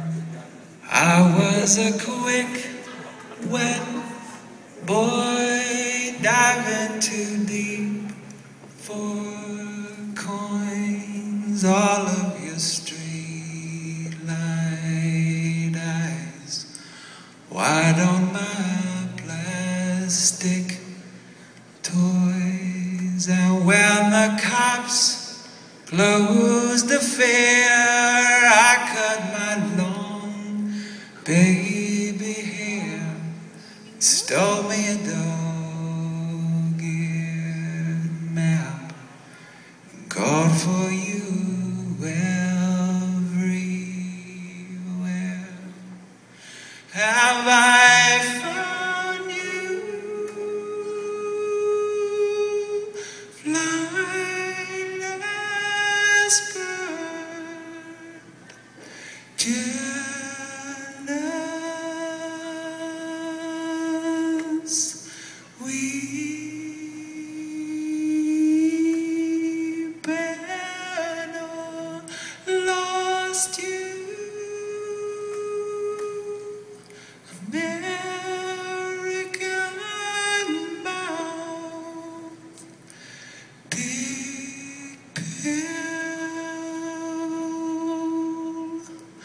I was a quick, wet boy diving too deep for coins. All of your street light eyes wide on my plastic toys. And when the cops closed the fair, I cut my long baby hair, stole me a dog-eared map, and called for you everywhere. Have I found you, flightless bird, jealous, weeping, or lost you? American mouth, big pill,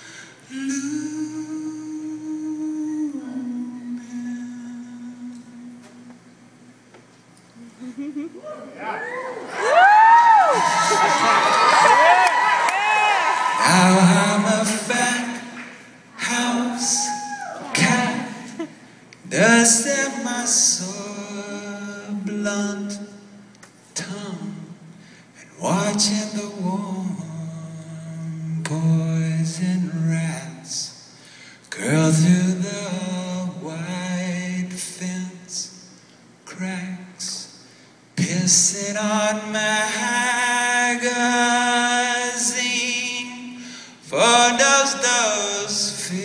now I'm a fat house cat, dust in my sore blunt tongue, and watching the warm poison rats curl through the white fence cracks, pissing on magazine for those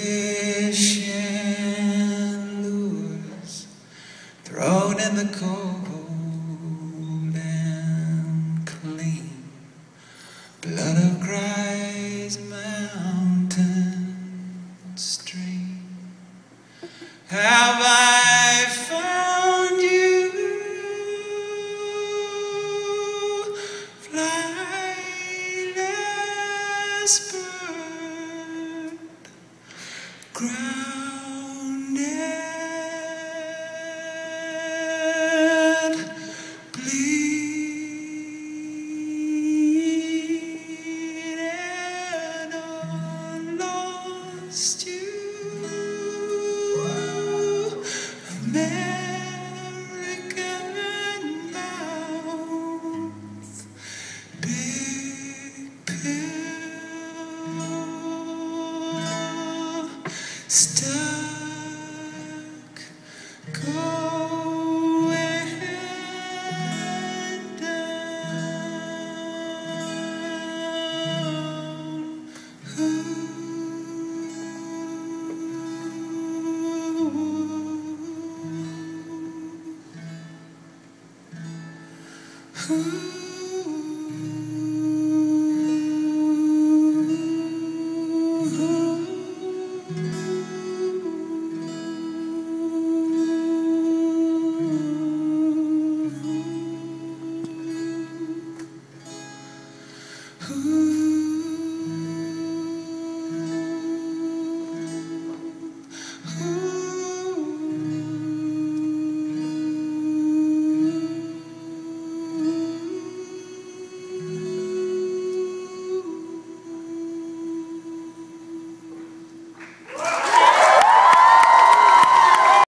fishing lures thrown in the cold and clean blood of Christ's mountain stream. Have I found you, flightless bird, grounded, bleeding, or lost you? American mouth, big pill, stuck, going down. Ooh.